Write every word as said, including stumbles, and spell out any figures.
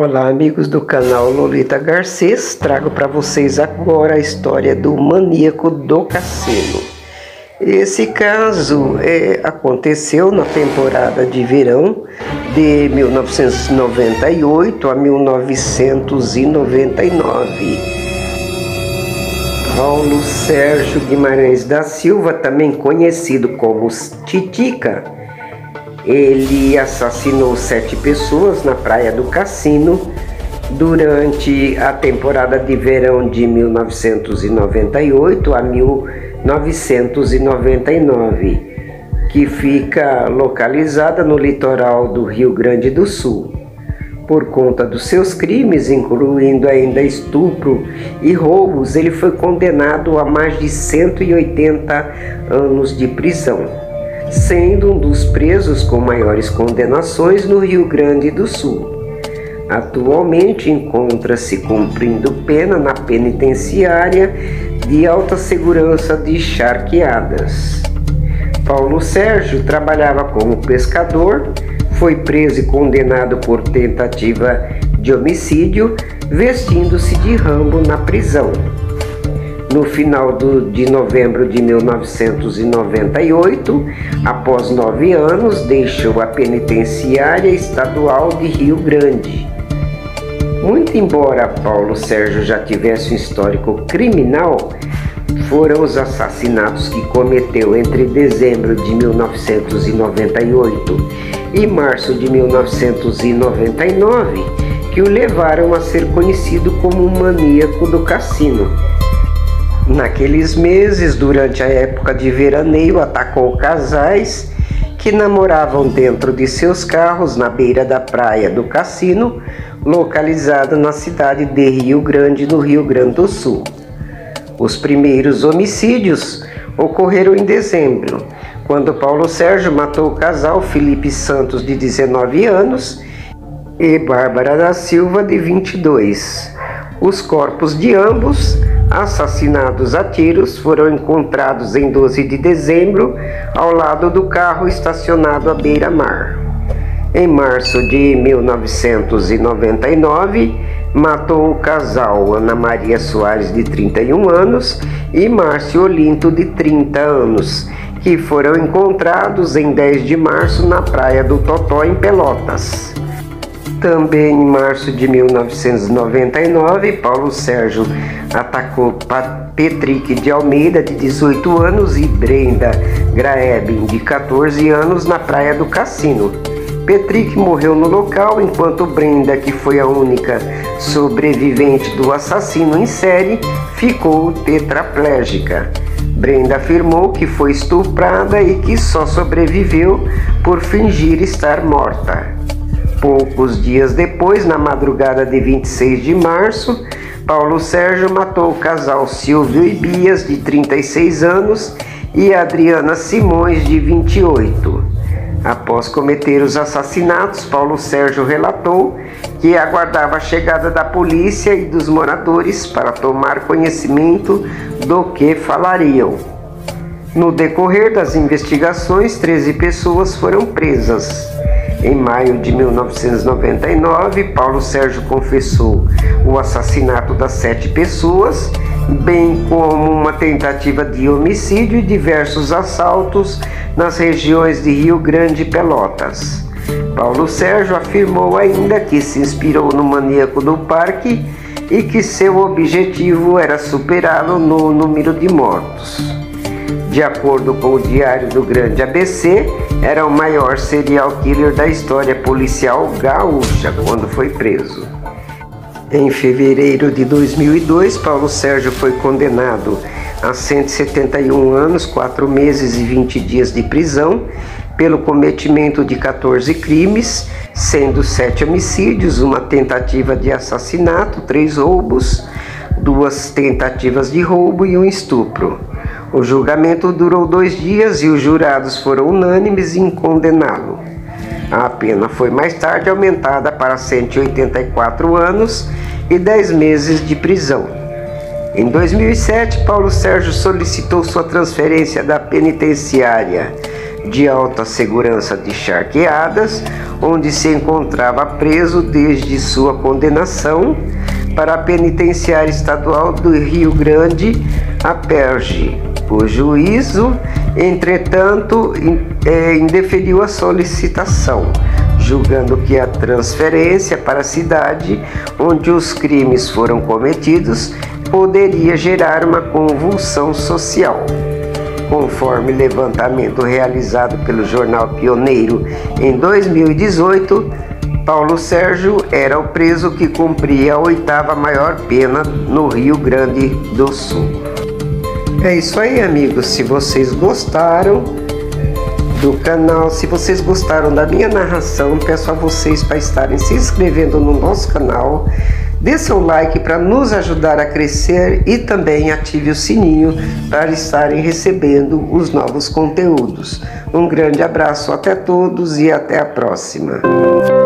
Olá, amigos do canal Lolita Garcês, trago para vocês agora a história do maníaco do cassino. Esse caso é, aconteceu na temporada de verão de mil novecentos e noventa e oito a mil novecentos e noventa e nove. Paulo Sérgio Guimarães da Silva, também conhecido como Titica, ele assassinou sete pessoas na Praia do Cassino durante a temporada de verão de mil novecentos e noventa e oito a mil novecentos e noventa e nove, que fica localizada no litoral do Rio Grande do Sul. Por conta dos seus crimes, incluindo ainda estupro e roubos, ele foi condenado a mais de cento e oitenta anos de prisão, sendo um dos presos com maiores condenações no Rio Grande do Sul. Atualmente encontra-se cumprindo pena na penitenciária de alta segurança de Charqueadas. Paulo Sérgio trabalhava como pescador, foi preso e condenado por tentativa de homicídio, vestindo-se de Rambo na prisão. No final do, de novembro de mil novecentos e noventa e oito, após nove anos, deixou a penitenciária estadual de Rio Grande. Muito embora Paulo Sérgio já tivesse um histórico criminal, foram os assassinatos que cometeu entre dezembro de mil novecentos e noventa e oito e março de mil novecentos e noventa e nove que o levaram a ser conhecido como um maníaco do cassino. Naqueles meses, durante a época de veraneio, atacou casais que namoravam dentro de seus carros na beira da praia do cassino, localizada na cidade de Rio Grande, no Rio Grande do Sul. Os primeiros homicídios ocorreram em dezembro, quando Paulo Sérgio matou o casal Felipe Santos, de dezenove anos, e Bárbara da Silva, de vinte e dois. Os corpos de ambos, assassinados a tiros, foram encontrados em doze de dezembro ao lado do carro estacionado à beira-mar. Em março de mil novecentos e noventa e nove, matou o casal Ana Maria Soares, de trinta e um anos, e Márcio Olinto, de trinta anos, que foram encontrados em dez de março na Praia do Totó, em Pelotas. Também em março de mil novecentos e noventa e nove, Paulo Sérgio atacou Petrique de Almeida, de dezoito anos, e Brenda Graeben, de quatorze anos, na Praia do Cassino. Petrique morreu no local, enquanto Brenda, que foi a única sobrevivente do assassino em série, ficou tetraplégica. Brenda afirmou que foi estuprada e que só sobreviveu por fingir estar morta. Poucos dias depois, na madrugada de vinte e seis de março, Paulo Sérgio matou o casal Silvio e Bias, de trinta e seis anos, e Adriana Simões, de vinte e oito. Após cometer os assassinatos, Paulo Sérgio relatou que aguardava a chegada da polícia e dos moradores para tomar conhecimento do que falariam. No decorrer das investigações, treze pessoas foram presas. Em maio de mil novecentos e noventa e nove, Paulo Sérgio confessou o assassinato das sete pessoas, bem como uma tentativa de homicídio e diversos assaltos nas regiões de Rio Grande e Pelotas. Paulo Sérgio afirmou ainda que se inspirou no maníaco do parque e que seu objetivo era superá-lo no número de mortos. De acordo com o Diário do Grande A B C, era o maior serial killer da história policial gaúcha quando foi preso. Em fevereiro de dois mil e dois, Paulo Sérgio foi condenado a cento e setenta e um anos, quatro meses e vinte dias de prisão pelo cometimento de quatorze crimes, sendo sete homicídios, uma tentativa de assassinato, três roubos, duas tentativas de roubo e um estupro. O julgamento durou dois dias e os jurados foram unânimes em condená-lo. A pena foi mais tarde aumentada para cento e oitenta e quatro anos e dez meses de prisão. Em dois mil e sete, Paulo Sérgio solicitou sua transferência da penitenciária de alta segurança de Charqueadas, onde se encontrava preso desde sua condenação para a penitenciária estadual do Rio Grande, a Perge. O juízo, entretanto, indeferiu a solicitação, julgando que a transferência para a cidade onde os crimes foram cometidos poderia gerar uma convulsão social. Conforme levantamento realizado pelo jornal Pioneiro em dois mil e dezoito, Paulo Sérgio era o preso que cumpria a oitava maior pena no Rio Grande do Sul. É isso aí, amigos. Se vocês gostaram do canal, se vocês gostaram da minha narração, peço a vocês para estarem se inscrevendo no nosso canal, dê seu like para nos ajudar a crescer e também ative o sininho para estarem recebendo os novos conteúdos. Um grande abraço a todos e até a próxima.